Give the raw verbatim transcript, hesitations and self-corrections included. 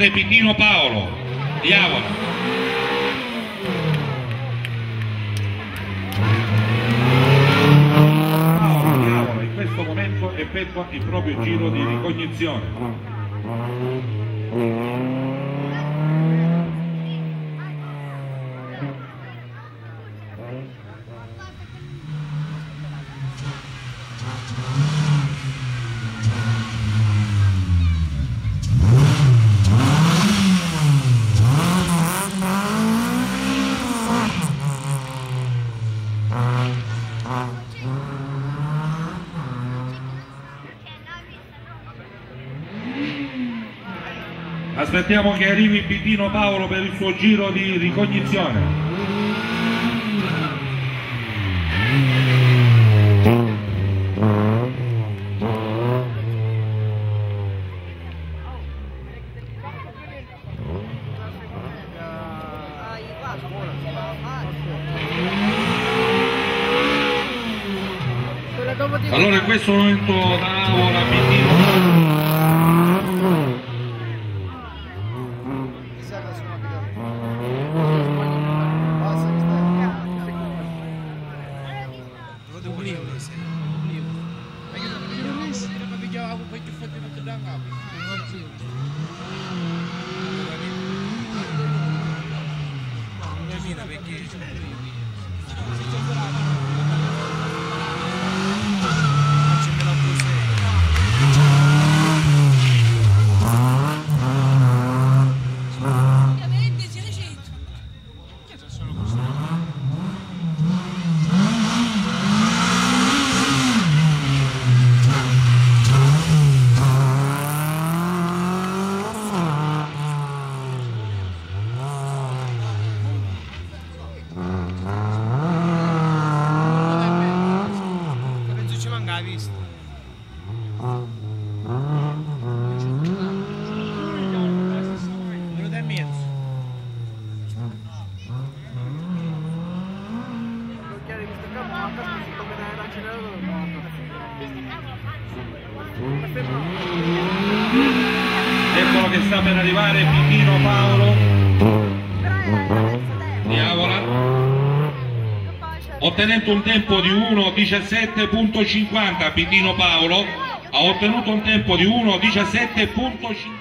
tre Pitino Paolo, Diavola. Paolo Diavola in questo momento effettua il proprio giro di ricognizione. Aspettiamo che arrivi Pitino Paolo per il suo giro di ricognizione. Allora in questo momento da ora Pitino Paolo. Eccolo che sta per arrivare Pitino Paolo, Diavola, ottenendo un tempo di uno diciassette cinquanta. Pitino Paolo ha ottenuto un tempo di uno diciassette cinquanta.